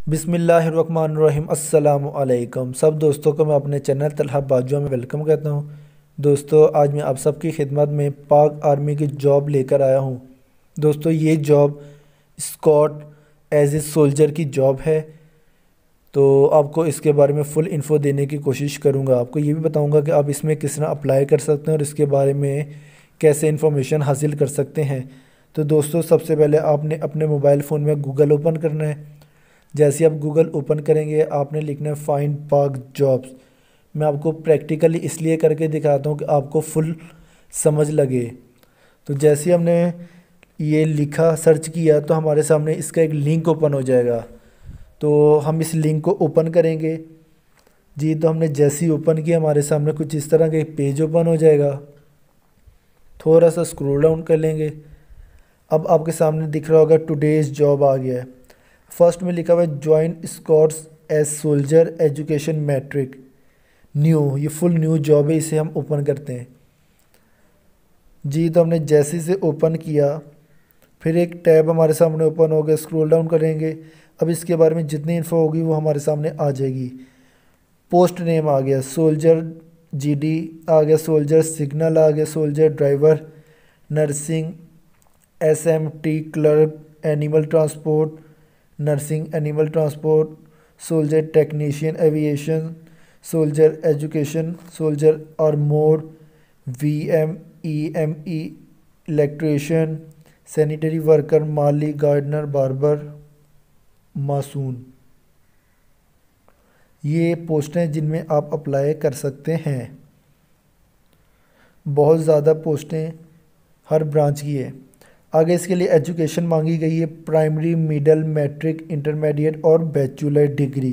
बिस्मिल्लाहिर्रहमानिर्रहीम। अस्सलामु अलैकुम। सब दोस्तों को मैं अपने चैनल तलहा बाजुआ में वेलकम कहता हूँ। दोस्तों, आज मैं आप सबकी खिदमत में पाक आर्मी की जॉब लेकर आया हूँ। दोस्तों, ये job scout as a soldier की जॉब है। तो आपको इसके बारे में फ़ुल इन्फो देने की कोशिश करूँगा। आपको ये भी बताऊँगा कि आप इसमें किस तरह अप्लाई कर सकते हैं और इसके बारे में कैसे इन्फॉर्मेशन हासिल कर सकते हैं। तो दोस्तों, सबसे पहले आपने अपने मोबाइल फ़ोन में गूगल ओपन करना है। जैसे आप गूगल ओपन करेंगे, आपने लिखना है फाइंड पाक जॉब्स। मैं आपको प्रैक्टिकली इसलिए करके दिखाता हूँ कि आपको फुल समझ लगे। तो जैसे हमने ये लिखा, सर्च किया, तो हमारे सामने इसका एक लिंक ओपन हो जाएगा। तो हम इस लिंक को ओपन करेंगे जी। तो हमने जैसे ही ओपन किया, हमारे सामने कुछ इस तरह का एक पेज ओपन हो जाएगा। थोड़ा सा स्क्रॉल डाउन कर लेंगे। अब आपके सामने दिख रहा होगा टुडेज जॉब आ गया है। फर्स्ट में लिखा हुआ है join scouts as soldier education matric new. ये फुल न्यू जॉब है, इसे हम ओपन करते हैं जी। तो हमने जैसे से ओपन किया, फिर एक टैब हमारे सामने ओपन हो गया। स्क्रॉल डाउन करेंगे। अब इसके बारे में जितनी इन्फो होगी वो हमारे सामने आ जाएगी। पोस्ट नेम आ गया, सोल्जर जीडी आ गया, सोल्जर सिग्नल आ गया, soldier driver, nursing, SMT clerk, animal transport, nursing animal transport, soldier technician aviation, soldier education, soldier armour, VM EME electrician, sanitary worker, माली, गार्डनर, बार्बर, मासून। ये पोस्टें हैं जिनमें आप अप्लाई कर सकते हैं। बहुत ज़्यादा पोस्टें हर ब्रांच की है। आगे इसके लिए एजुकेशन मांगी गई है, प्राइमरी, मिडिल, मैट्रिक, इंटरमीडिएट और बैचलर डिग्री।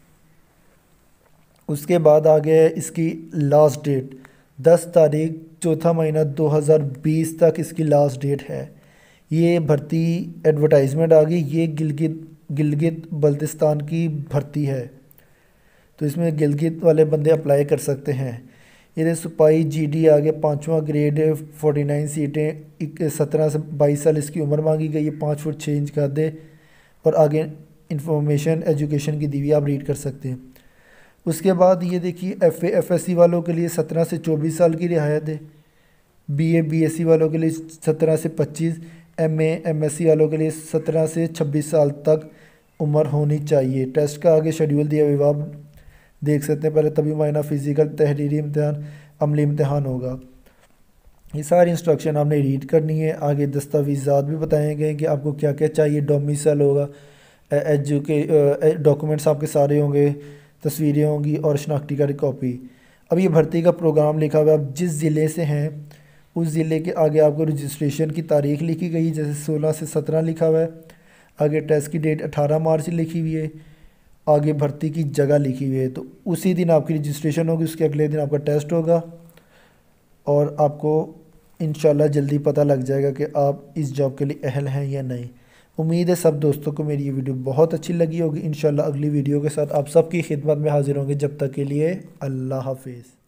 उसके बाद आ गया है इसकी लास्ट डेट, 10 तारीख चौथा महीना 2020 तक इसकी लास्ट डेट है। ये भर्ती एडवर्टाइजमेंट आ गई। ये गिलगित बल्तिस्तान की भर्ती है। तो इसमें गिलगित वाले बंदे अप्लाई कर सकते हैं। ये सिपाही जीडी आ गया, 5वां ग्रेड, 49 सीटें, 17 से 22 साल इसकी उम्र मांगी गई है, 5 फुट 6 इंच का दे। और आगे इंफॉर्मेशन एजुकेशन की दी हुई आप रीड कर सकते हैं। उसके बाद ये देखिए एफए एफएससी वालों के लिए 17 से 24 साल की रियायत है। बीए बीएससी वालों के लिए 17 से 25, एमए एमएससी वालों के लिए 17 से 26 साल तक उम्र होनी चाहिए। टेस्ट का आगे शेड्यूल दिया हुआ आप देख सकते हैं। पहले तभी मायना फिज़िकल, तहरीरी इम्तहान, अमली इम्तहान होगा। ये सारी इंस्ट्रक्शन आपने रीड करनी है। आगे दस्तावेज़ात भी बताए गए कि आपको क्या क्या चाहिए। डोमिसाइल होगा, डॉक्यूमेंट्स आपके सारे होंगे, तस्वीरें होंगी और शनाख्ती कार्ड कॉपी। अब ये भर्ती का प्रोग्राम लिखा हुआ है। आप जिस ज़िले से हैं उस ज़िले के आगे आपको रजिस्ट्रेशन की तारीख़ लिखी गई, जैसे 16 से 17 लिखा हुआ है। आगे टेस्ट की डेट 18 मार्च लिखी हुई है। आगे भर्ती की जगह लिखी हुई है। तो उसी दिन आपकी रजिस्ट्रेशन होगी, उसके अगले दिन आपका टेस्ट होगा और आपको इंशाल्लाह जल्दी पता लग जाएगा कि आप इस जॉब के लिए अहल हैं या नहीं। उम्मीद है सब दोस्तों को मेरी ये वीडियो बहुत अच्छी लगी होगी। इंशाल्लाह अगली वीडियो के साथ आप सबकी खिदमत में हाजिर होंगे। जब तक के लिए अल्लाह हाफिज़।